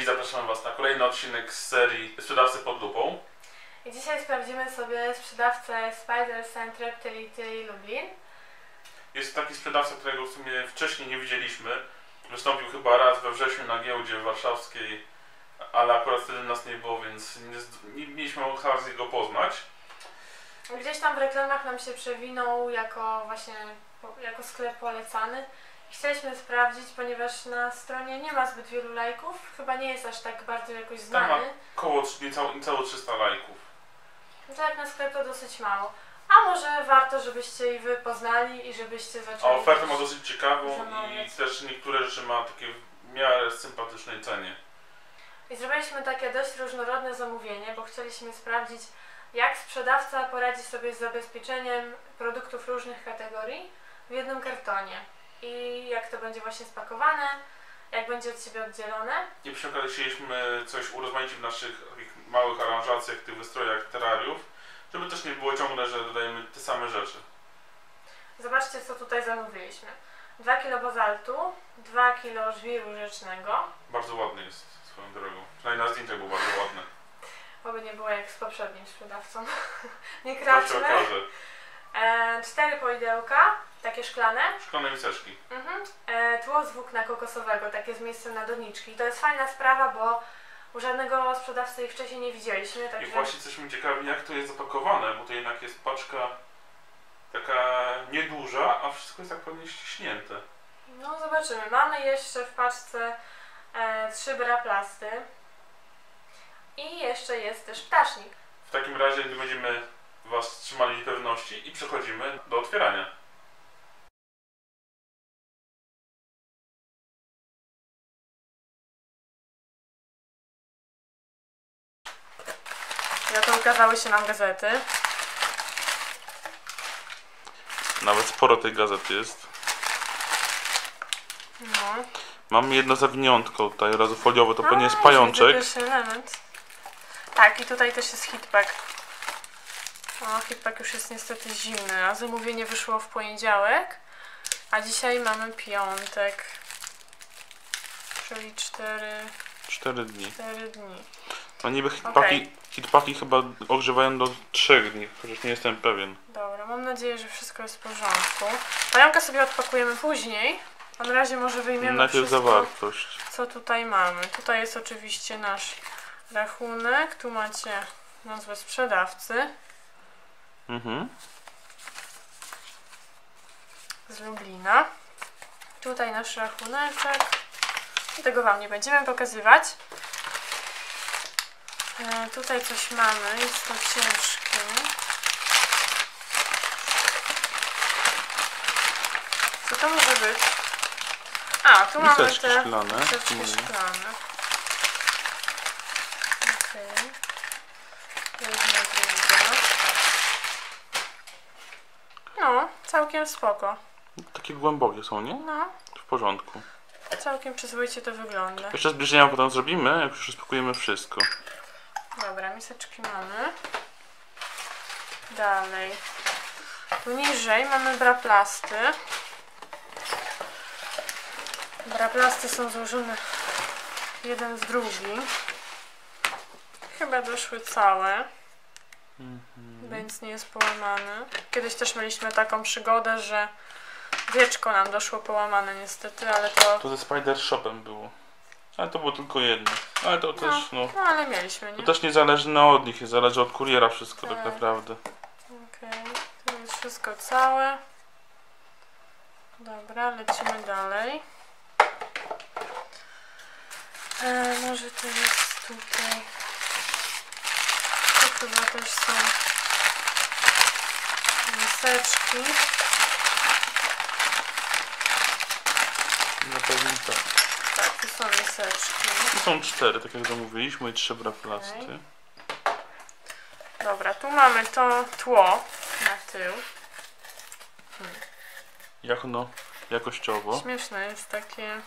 zapraszam Was na kolejny odcinek z serii Sprzedawcy pod lupą. I dzisiaj sprawdzimy sobie sprzedawcę Spiders and Reptility Lublin. Jest to taki sprzedawca, którego w sumie wcześniej nie widzieliśmy. Wystąpił chyba raz we wrześniu na giełdzie warszawskiej, ale akurat wtedy nas nie było, więc nie mieliśmy okazji go poznać. Gdzieś tam w reklamach nam się przewinął jako sklep polecany. Chcieliśmy sprawdzić, ponieważ na stronie nie ma zbyt wielu lajków. Chyba nie jest aż tak bardzo jakoś znany. Tam ma około niecałe 300 lajków. To jak na sklep to dosyć mało. A może warto, żebyście i Wy poznali i żebyście zaczęli... A ofertę ma dosyć ciekawą zamawiać. I też niektóre rzeczy ma takie w miarę sympatycznej cenie. I zrobiliśmy takie dość różnorodne zamówienie, bo chcieliśmy sprawdzić, jak sprzedawca poradzi sobie z zabezpieczeniem produktów różnych kategorii w jednym kartonie. I jak to będzie właśnie spakowane, jak będzie od siebie oddzielone. I przy okazji chcieliśmy coś urozmaicić w naszych takich małych aranżacjach, tych wystrojach terrariów, żeby też nie było ciągle, że dodajemy te same rzeczy. Zobaczcie, co tutaj zamówiliśmy. 2 kg bazaltu, 2 kg żwiru rzecznego. Bardzo ładny jest swoją drogą. Przynajmniej na zdjęciach był bardzo ładny. Oby nie było jak z poprzednim sprzedawcą. Nie To się kradźmy. okaże. 4 poidełka, takie szklane. Szklane miseczki. Tło z włókna kokosowego, takie z miejscem na doniczki. To jest fajna sprawa, bo u żadnego sprzedawcy ich wcześniej nie widzieliśmy. I Także... właśnie jesteśmy ciekawi, jak to jest zapakowane, bo to jednak jest paczka taka nieduża, a wszystko jest tak pewnie ściśnięte. No zobaczymy. Mamy jeszcze w paczce 3 braplasty i jeszcze jest też ptasznik. W takim razie nie będziemy Was trzymali niepewności i przechodzimy do otwierania. Ja to ukazały się nam gazety. Nawet sporo tej gazety jest. No. Mamy jedno zawiniątko tutaj, razu foliowe, to pewnie jest pajączek. Pierwszy element. Tak, i tutaj też jest hitpack. O, hitpack już jest niestety zimny, a zamówienie wyszło w poniedziałek, a dzisiaj mamy piątek. Czyli 4 dni. 4 dni. No niby Okej. hitpacki chyba ogrzewają do 3 dni, chociaż nie jestem pewien. Dobra, mam nadzieję, że wszystko jest w porządku. Pająka sobie odpakujemy później. A na razie może wyjmiemy Najpierw wszystko, zawartość. co tutaj mamy. Tutaj jest oczywiście nasz rachunek. Tu macie nazwę sprzedawcy z Lublina. Tutaj nasz rachuneczek. Tego Wam nie będziemy pokazywać. Tutaj coś mamy. Jest to ciężkie. Co to może być? A, tu mamy Miseczki te szklane. miseczki szklane. Okej. Jedna, druga. No, całkiem spoko. Takie głębokie są, nie? No, W porządku. całkiem przyzwoicie to wygląda. Jeszcze zbliżenia potem zrobimy, jak już rozpakujemy wszystko. Dobra, miseczki mamy. Dalej. Tu niżej mamy braplasty. Braplasty są złożone jeden z drugim. Chyba doszły całe. Więc nie jest połamany. Kiedyś też mieliśmy taką przygodę, że wieczko nam doszło połamane niestety, ale to... To ze Spider Shopem było. Ale to było tylko jedno. Ale to też, no... No ale mieliśmy, To nie? też nie zależy od nich, zależy od kuriera wszystko tak Tak. naprawdę. Okej, to jest wszystko całe. Dobra, lecimy dalej. Może to jest tutaj. To chyba też są miseczki. Na pewno tak. Tak, to są miseczki. Tu są 4, tak jak zamówiliśmy, i 3 braplasty. Okej. Dobra, tu mamy to tło na tył. Jak ono jakościowo? Śmieszne jest takie.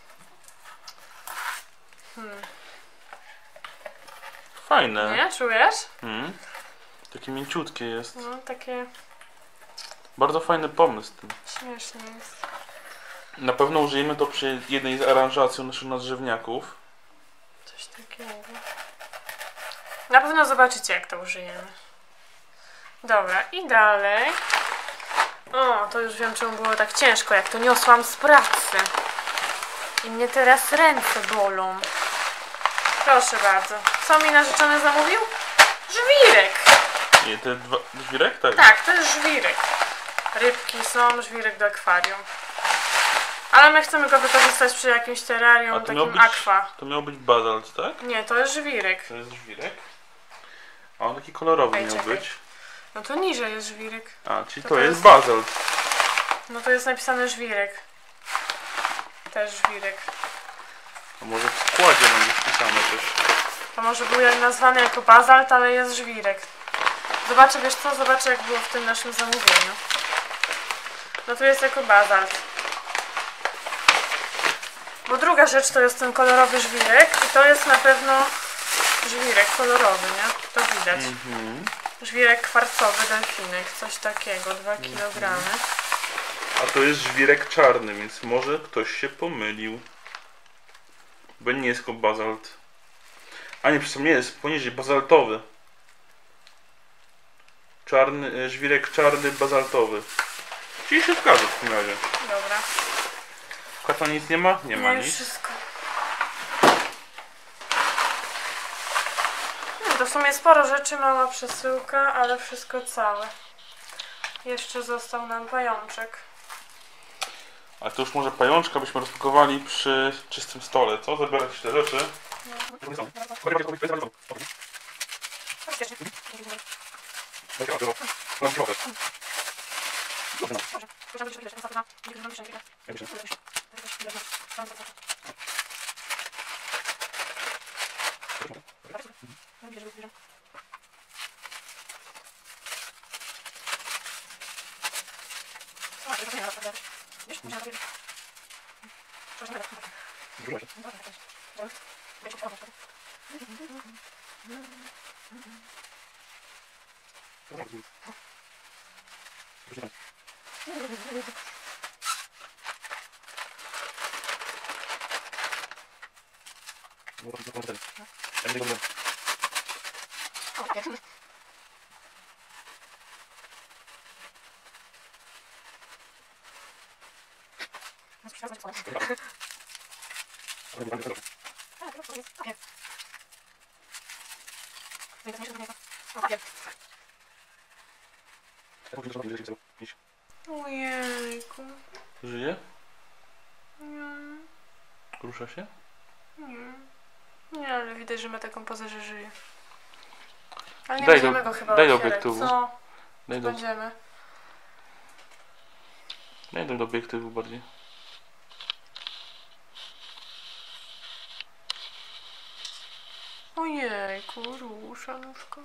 Fajne. Nie? Czujesz? Takie mięciutkie jest. No, takie Bardzo fajny pomysł ten. śmieszne jest. Na pewno użyjemy to przy jednej z aranżacji naszych nadrzewniaków. Coś takiego. Na pewno zobaczycie, jak to użyjemy. Dobra, i dalej. O, to już wiem, czemu było tak ciężko, jak to niosłam z pracy. I mnie teraz ręce bolą. Proszę bardzo. Co mi narzeczony zamówił? Żwirek. Nie, te dwa... Żwirek? Tak. Tak, to jest żwirek. Rybki są, żwirek do akwarium. Ale my chcemy go wykorzystać przy jakimś terrarium, takim aqua. To miał być bazalt, tak? Nie, to jest żwirek. To jest żwirek. A on taki kolorowy miał czekaj. być. No to niżej jest żwirek. A, czyli to jest bazalt. No to jest napisane żwirek. Też żwirek. A może w składzie będzie wpisane też. To może był nazwany jako bazalt, ale jest żwirek. Zobaczę, wiesz co? Zobaczę, jak było w tym naszym zamówieniu. No tu jest jako bazalt. Bo druga rzecz to jest ten kolorowy żwirek i to jest na pewno żwirek kolorowy, nie? To widać. Żwirek kwarcowy, delfinek, coś takiego, 2 kg. A to jest żwirek czarny, więc może ktoś się pomylił. Bo nie jest tylko bazalt. A nie, przepraszam, nie jest poniżej, bazaltowy. Czarny, żwirek czarny, bazaltowy. Czyli się zgadza w tym razie. Dobra. W kartonie nic nie ma? Nie ma już nic. wszystko. To w sumie sporo rzeczy, mała przesyłka, ale wszystko całe. Jeszcze został nam pajączek. A to już może pajączka byśmy rozpakowali przy czystym stole, co? Zabierać te rzeczy. Ojejku. Żyje? Nie. Rusza się? Nie. Nie, ale widać, że ma taką pozę, że żyje. Ale nie Daj będziemy go chyba daj do otwierać. obiektywu. Co? Daj do, Będziemy. daj do obiektywu bardziej. Ojejku, rusza nóżko.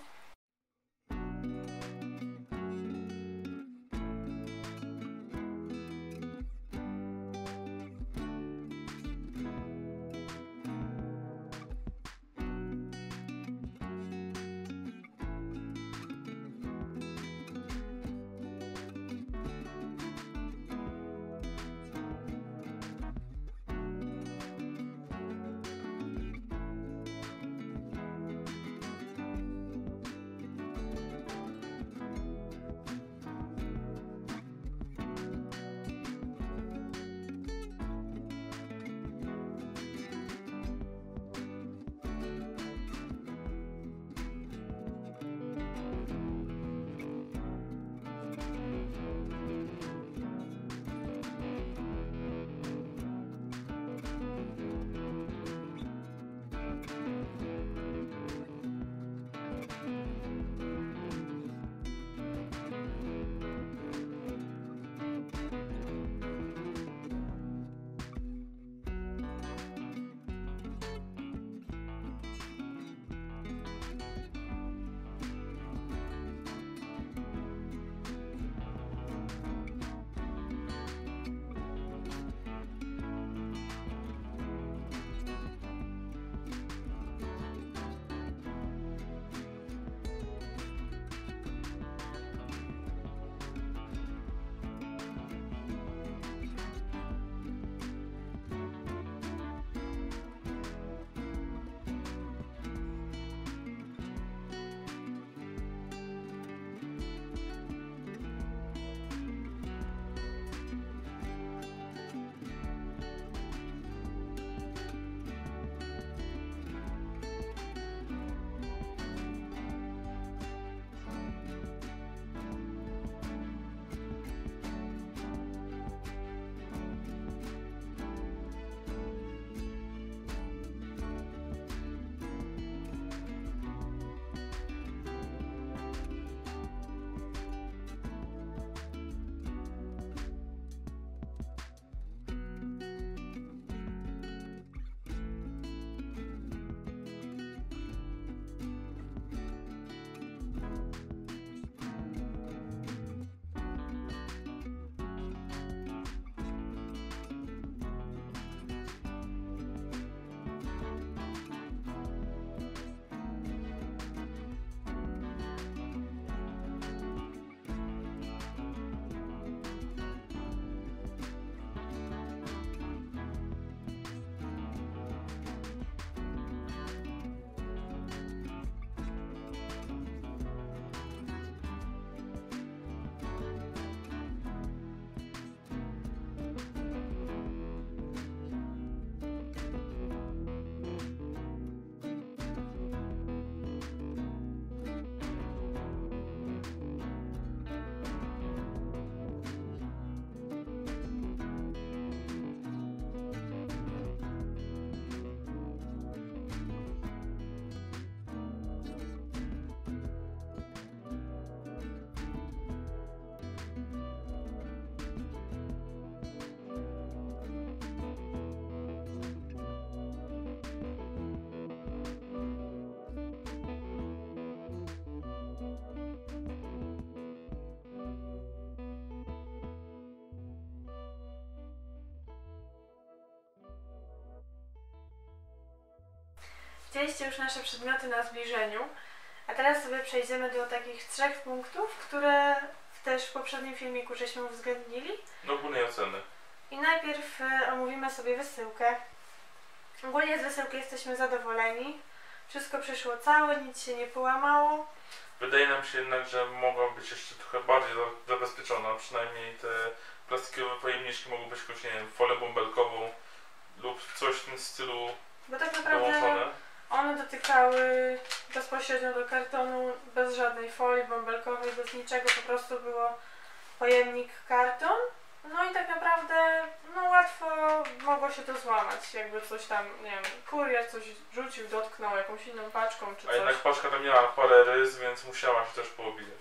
Widzieliście już nasze przedmioty na zbliżeniu, a teraz sobie przejdziemy do takich 3 punktów, które też w poprzednim filmiku żeśmy uwzględnili. Do ogólnej oceny. I najpierw omówimy sobie wysyłkę. Ogólnie z wysyłki jesteśmy zadowoleni. Wszystko przyszło całe, nic się nie połamało. Wydaje nam się jednak, że mogła być jeszcze trochę bardziej zabezpieczona. Przynajmniej te plastikowe pojemniczki mogą być jakąś, nie wiem, folią bąbelkową lub coś w tym stylu Bo tak naprawdę dołączone. one dotykały bezpośrednio do kartonu, bez żadnej folii bąbelkowej, bez niczego, po prostu było pojemnik karton. No i tak naprawdę no łatwo mogło się to złamać, jakby coś tam, nie wiem, kurier coś rzucił, dotknął jakąś inną paczką czy A coś. jednak paczka tam miała parę rys, więc musiała się też poobijać.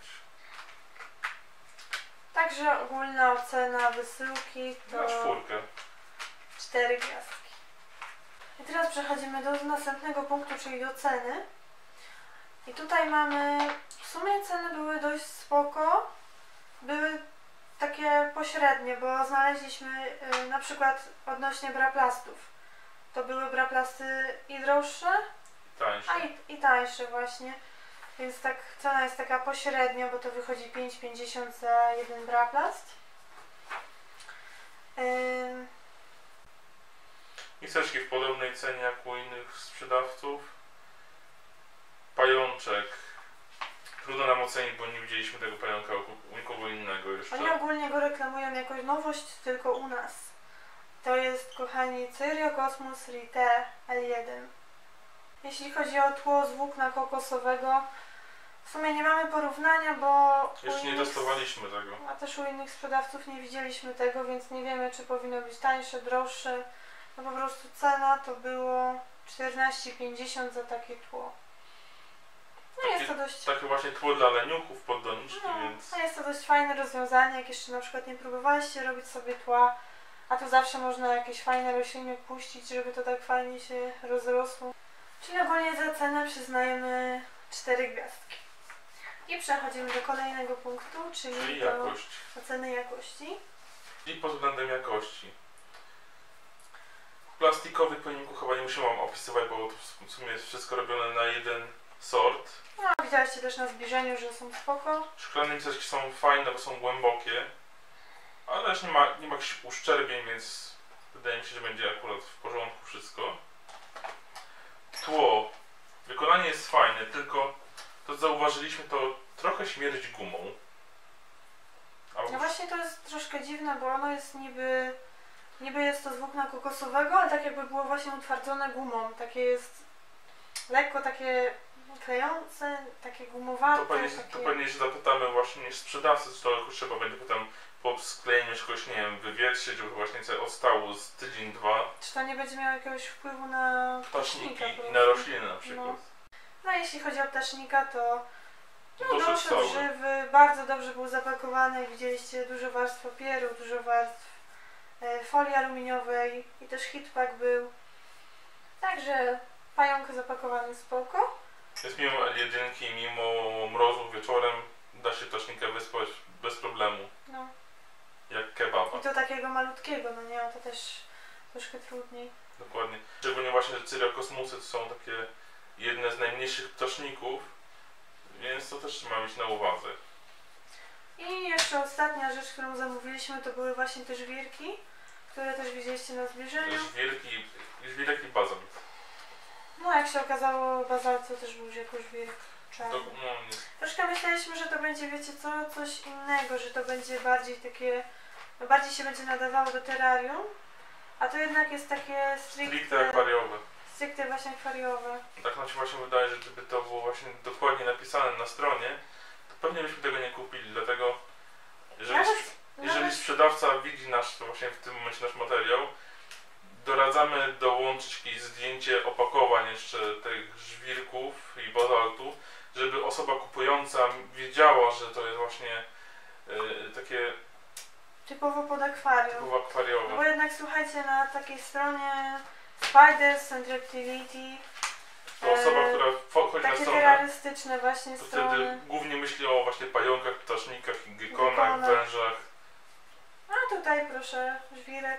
Także ogólna ocena wysyłki to Na 4. 4 gwiazdki. I teraz przechodzimy do następnego punktu, czyli do ceny. I tutaj mamy, w sumie ceny były dość spoko, były takie pośrednie, bo znaleźliśmy na przykład odnośnie braplastów. To były braplasty i droższe, Tańsze. i tańsze właśnie. Więc tak cena jest taka pośrednia, bo to wychodzi 5,50 za jeden braplast. Miseczki w podobnej cenie jak u innych sprzedawców. Pajączek. Trudno nam ocenić, bo nie widzieliśmy tego pająka u nikogo innego jeszcze. Oni ogólnie go reklamują jako nowość tylko u nas. To jest, kochani, Cyrio Cosmos Rite L1. Jeśli chodzi o tło z włókna kokosowego, w sumie nie mamy porównania, bo Jeszcze nie testowaliśmy tego. a też u innych sprzedawców nie widzieliśmy tego, więc nie wiemy, czy powinno być tańsze, droższe. No po prostu cena to było 14,50 za takie tło. No jest to dość... Takie właśnie tło dla leniuchów pod doniczki, więc... No jest to dość fajne rozwiązanie, jak jeszcze na przykład nie próbowaliście robić sobie tła, a tu zawsze można jakieś fajne rośliny puścić, żeby to tak fajnie się rozrosło. Czyli ogólnie za cenę przyznajemy 4 gwiazdki. I przechodzimy do kolejnego punktu, czyli do jakość. oceny jakości. I pod względem jakości. Plastikowy pojemniku chyba nie musimy wam opisywać, bo to w sumie jest wszystko robione na jeden sort. No, widzieliście też na zbliżeniu, że są spoko. Szklane miseczki są fajne, bo są głębokie, ale też nie ma jakichś uszczerbień, więc wydaje mi się, że będzie akurat w porządku wszystko. Tło. Wykonanie jest fajne, tylko to co zauważyliśmy, to trochę śmierdzi gumą. No właśnie to jest troszkę dziwne, bo ono jest niby jest to z włókna kokosowego, ale tak jakby było właśnie utwardzone gumą. Takie jest lekko takie klejące, takie gumowate. To pewnie się zapytamy właśnie sprzedawcy, czy to trzeba będzie potem po sklejeniu czegoś, nie wiem, wywietrzyć, żeby właśnie sobie ostało z tydzień, 2. Czy to nie będzie miało jakiegoś wpływu na Ptaszniki ptasznika i na rośliny na przykład. No jeśli chodzi o ptasznika, to Doszedł doszedł cały. żywy, bardzo dobrze był zapakowany, jak widzieliście, dużo warstw papieru, dużo warstw folii aluminiowej i też hitpack był. Także pająk zapakowany spoko. Jest mimo L1 i mimo mrozu wieczorem da się ptasznika wyspać bez problemu. No. Jak kebaba. I to takiego malutkiego, no nie, to też troszkę trudniej. Dokładnie. Szczególnie właśnie, że Cyriokosmusy to są takie jedne z najmniejszych ptaszników, więc to też trzeba mieć na uwadze. I jeszcze ostatnia rzecz, którą zamówiliśmy, to były właśnie te żwirki, które też widzieliście na zbliżeniu. Żwirek i bazalt. No jak się okazało, bazalt to też był jako żwirk czarny. Nie. Troszkę myśleliśmy, że to będzie, wiecie co, coś innego, że to będzie bardziej takie, no bardziej się będzie nadawało do terrarium, a to jednak jest takie Stricte akwariowe. stricte właśnie akwariowe. Tak nam się właśnie wydaje, że gdyby to było właśnie dokładnie napisane na stronie, to pewnie byśmy tego nie kupili, dlatego jeżeli sprzedawca widzi właśnie w tym momencie nasz materiał, doradzamy dołączyć jakieś zdjęcie opakowań jeszcze tych żwirków i bazaltu, żeby osoba kupująca wiedziała, że to jest właśnie takie typowo pod akwarium. typowo akwariowe. No bo jednak słuchajcie, na takiej stronie Spiders and Reptility To osoba, która wchodzi na takie stronę, terrorystyczne właśnie to strony. wtedy głównie myśli o właśnie pająkach, ptasznikach, gekonach, Gekonach. wężach. A tutaj proszę, żwirek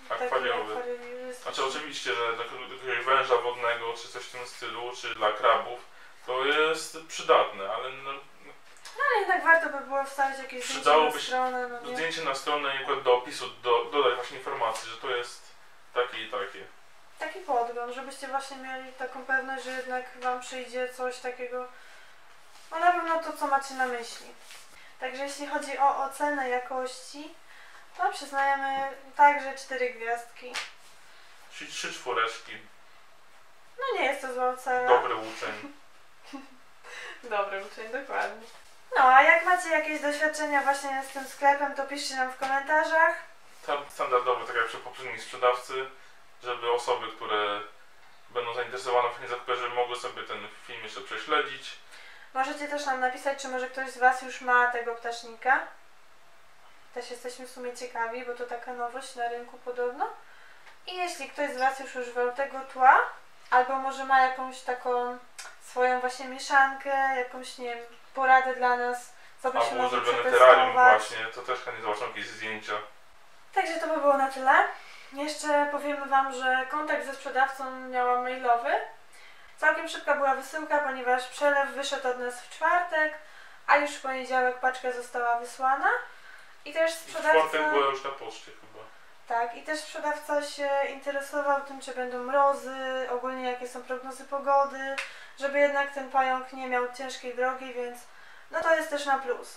Akwariowy. Znaczy oczywiście, że do jakiegoś węża wodnego, czy coś w tym stylu, czy dla krabów, to jest przydatne, ale no, ale jednak warto by było wstawić jakieś zdjęcie na stronę. No nie? Zdjęcie na stronę i akurat do opisu dodać właśnie informacji, że to jest takie i takie. Taki podgląd, żebyście właśnie mieli taką pewność, że jednak wam przyjdzie coś takiego, no na pewno to, co macie na myśli. Także jeśli chodzi o ocenę jakości, to przyznajemy także 4 gwiazdki. Czyli 3 czwóreczki. No nie jest to zła ocena. Dobry uczeń. Dobry uczeń, dokładnie. No, a jak macie jakieś doświadczenia właśnie z tym sklepem, to piszcie nam w komentarzach. Tam standardowo, tak jak przy poprzednim sprzedawcy, żeby osoby, które będą zainteresowane w zakupie, żeby mogły sobie ten film jeszcze prześledzić. Możecie też nam napisać, czy może ktoś z was już ma tego ptasznika. Też jesteśmy w sumie ciekawi, bo to taka nowość na rynku podobno. I jeśli ktoś z was już używał tego tła, albo może ma jakąś taką swoją właśnie mieszankę, jakąś, nie wiem, poradę dla nas, co byśmy mogli przetestować. Terrarium właśnie, to też chętnie zobaczą jakieś zdjęcia. Także to by było na tyle. Jeszcze powiemy wam, że kontakt ze sprzedawcą miałam mailowy. Całkiem szybka była wysyłka, ponieważ przelew wyszedł od nas w czwartek, a już w poniedziałek paczka została wysłana. I też sprzedawca... W czwartek była już na poczcie chyba. Tak, i też sprzedawca się interesował tym, czy będą mrozy, ogólnie jakie są prognozy pogody, żeby jednak ten pająk nie miał ciężkiej drogi, więc no to jest też na plus.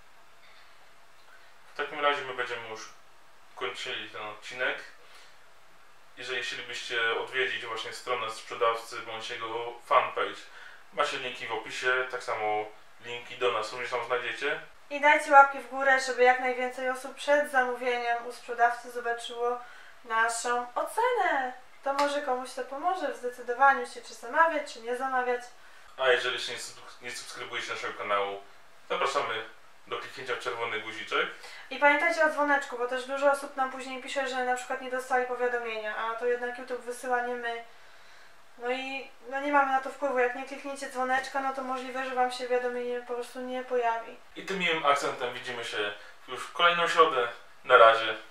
W takim razie my będziemy już kończyli ten odcinek. Jeżeli chcielibyście odwiedzić właśnie stronę sprzedawcy bądź jego fanpage, macie linki w opisie, tak samo linki do nas również tam znajdziecie. I dajcie łapki w górę, żeby jak najwięcej osób przed zamówieniem u sprzedawcy zobaczyło naszą ocenę. To może komuś to pomoże w zdecydowaniu się, czy zamawiać, czy nie zamawiać. A jeżeli jeszcze nie subskrybujecie naszego kanału, zapraszamy do kliknięcia w czerwony guziczek. I pamiętajcie o dzwoneczku, bo też dużo osób nam później pisze, że na przykład nie dostali powiadomienia, a to jednak YouTube wysyła, nie my. No i no nie mamy na to wpływu. Jak nie klikniecie dzwoneczka, no to możliwe, że wam się wiadomienie po prostu nie pojawi. I tym miłym akcentem widzimy się już w kolejną środę. Na razie.